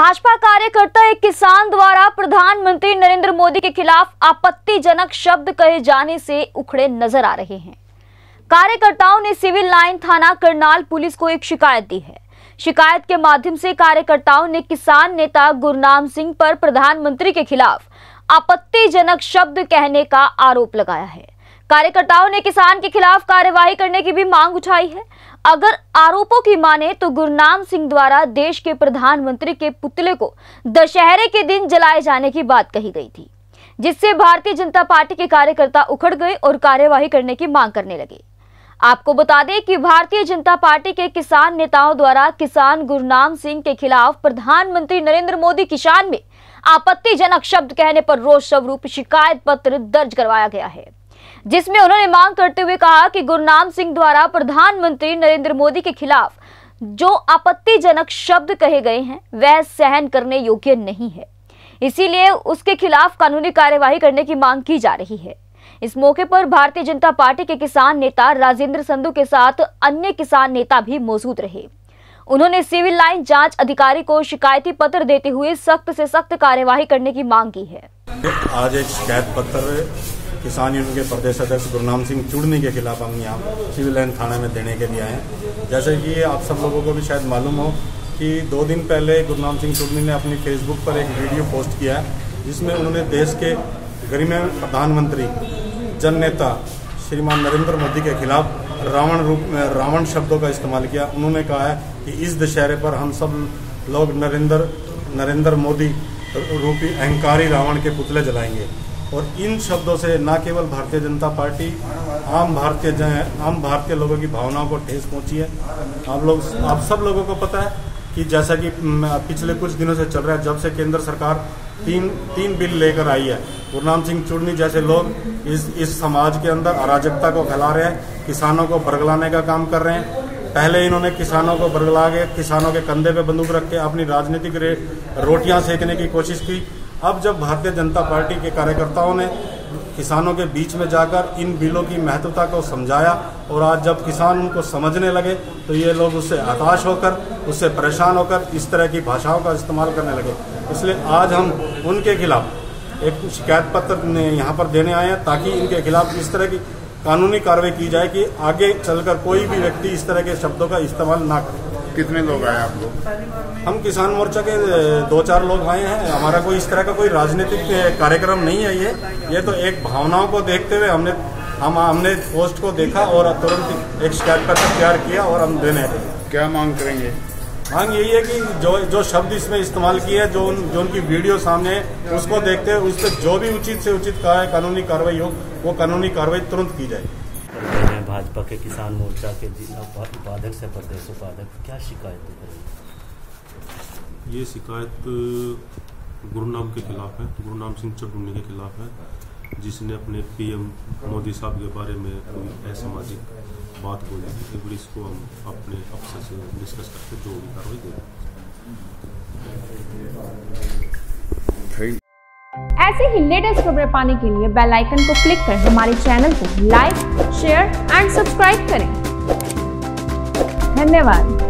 भाजपा कार्यकर्ता एक किसान द्वारा प्रधानमंत्री नरेंद्र मोदी के खिलाफ आपत्तिजनक शब्द कहे जाने से उखड़े नजर आ रहे हैं। कार्यकर्ताओं ने सिविल लाइन थाना करनाल पुलिस को एक शिकायत दी है। शिकायत के माध्यम से कार्यकर्ताओं ने किसान नेता गुरनाम सिंह पर प्रधानमंत्री के खिलाफ आपत्तिजनक शब्द कहने का आरोप लगाया है। कार्यकर्ताओं ने किसान के खिलाफ कार्यवाही करने की भी मांग उठाई है। अगर आरोपों की माने तो गुरनाम सिंह द्वारा देश के प्रधानमंत्री के पुतले को दशहरे के दिन जलाए जाने की बात कही गई थी, जिससे भारतीय जनता पार्टी के कार्यकर्ता उखड़ गए और कार्यवाही करने की मांग करने लगे। आपको बता दें कि भारतीय जनता पार्टी के किसान नेताओं द्वारा किसान गुरनाम सिंह के खिलाफ प्रधानमंत्री नरेंद्र मोदी की शान में आपत्तिजनक शब्द कहने पर रोष स्वरूप शिकायत पत्र दर्ज करवाया गया है, जिसमें उन्होंने मांग करते हुए कहा कि गुरनाम सिंह द्वारा प्रधानमंत्री नरेंद्र मोदी के खिलाफ जो आपत्तिजनक शब्द कहे गए हैं वह सहन करने योग्य नहीं है, इसीलिए उसके खिलाफ कानूनी कार्यवाही करने की मांग की जा रही है। इस मौके पर भारतीय जनता पार्टी के किसान नेता राजेंद्र संधू के साथ अन्य किसान नेता भी मौजूद रहे। उन्होंने सिविल लाइन जांच अधिकारी को शिकायती पत्र देते हुए सख्त से सख्त कार्यवाही करने की मांग की है। आज एक शिकायत पत्र किसान यूनियन के प्रदेश अध्यक्ष गुरनाम सिंह चुड़नी के खिलाफ हम यहाँ सिविल लाइन थाने में देने के लिए आए हैं। जैसे कि आप सब लोगों को भी शायद मालूम हो कि 2 दिन पहले गुरनाम सिंह चुड़नी ने अपनी फेसबुक पर एक वीडियो पोस्ट किया है, जिसमें उन्होंने देश के गरिमामय प्रधानमंत्री जन नेता श्रीमान नरेंद्र मोदी के खिलाफ रावण शब्दों का इस्तेमाल किया। उन्होंने कहा है कि इस दशहरे पर हम सब लोग नरेंद्र मोदी रूपी अहंकारी रावण के पुतले जलाएंगे। और इन शब्दों से न केवल भारतीय जनता पार्टी आम भारतीय लोगों की भावनाओं को ठेस पहुंची है। आप सब लोगों को पता है कि जैसा कि पिछले कुछ दिनों से चल रहा है, जब से केंद्र सरकार तीन बिल लेकर आई है, गुरनाम सिंह चुड़नी जैसे लोग इस समाज के अंदर अराजकता को फैला रहे हैं, किसानों को बरगलाने का काम कर रहे हैं। पहले इन्होंने किसानों को बरगला के किसानों के कंधे पे बंदूक रख के अपनी राजनीतिक रोटियां सेकने की कोशिश की। अब जब भारतीय जनता पार्टी के कार्यकर्ताओं ने किसानों के बीच में जाकर इन बिलों की महत्वता को समझाया और आज जब किसान उनको समझने लगे तो ये लोग उससे हताश होकर, उससे परेशान होकर इस तरह की भाषाओं का इस्तेमाल करने लगे। इसलिए आज हम उनके खिलाफ एक शिकायत पत्र यहाँ पर देने आए हैं, ताकि इनके खिलाफ इस तरह की कानूनी कार्रवाई की जाए कि आगे चलकर कोई भी व्यक्ति इस तरह के शब्दों का इस्तेमाल ना करे। कितने लोग आए आप लोग? हम किसान मोर्चा के 2-4 लोग आए हैं। हमारा कोई इस तरह का कोई राजनीतिक कार्यक्रम नहीं है। ये तो एक भावनाओं को देखते हुए हमने पोस्ट को देखा और तुरंत एक शिकायत पत्र तैयार किया और हम देने हैं। क्या मांग करेंगे? मांग यही है कि जो शब्द इसमें इस्तेमाल किए हैं, जो उनकी वीडियो सामने है, उसको देखते हुए उस पर जो भी उचित से उचित कानूनी कार्रवाई हो वो कानूनी कार्रवाई तुरंत की जाए। भाजपा के किसान मोर्चा के जिला उपाध्यक्ष से प्रदेश उपाध्यक्ष, क्या शिकायत करेंगे? ये शिकायत गुरनाम के खिलाफ है, गुरनाम सिंह चुड़नी के खिलाफ है, जिसने अपने पीएम मोदी साहब के बारे में कोई असामाजिक बात बोली। इसको हम अपने अफसर से डिस्कस करके जो भी कार्रवाई देंगे। ऐसे ही लेटेस्ट खबरें पाने के लिए बेल आइकन को क्लिक कर हमारे चैनल को लाइक, शेयर एंड सब्सक्राइब करें। धन्यवाद।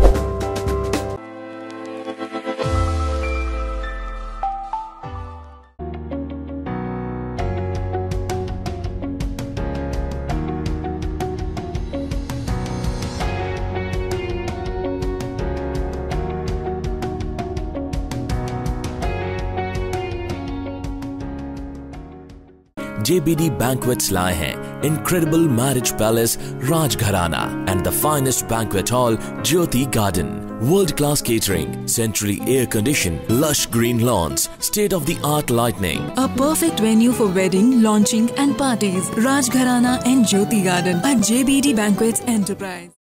JBD Banquets लाए हैं Incredible Marriage Palace Rajgharana and the finest banquet hall Jyoti Garden. World-class catering, centrally air-conditioned, lush green lawns, state-of-the-art lighting. A perfect venue for wedding, launching and parties. Rajgharana and Jyoti Garden at JBD Banquets Enterprise.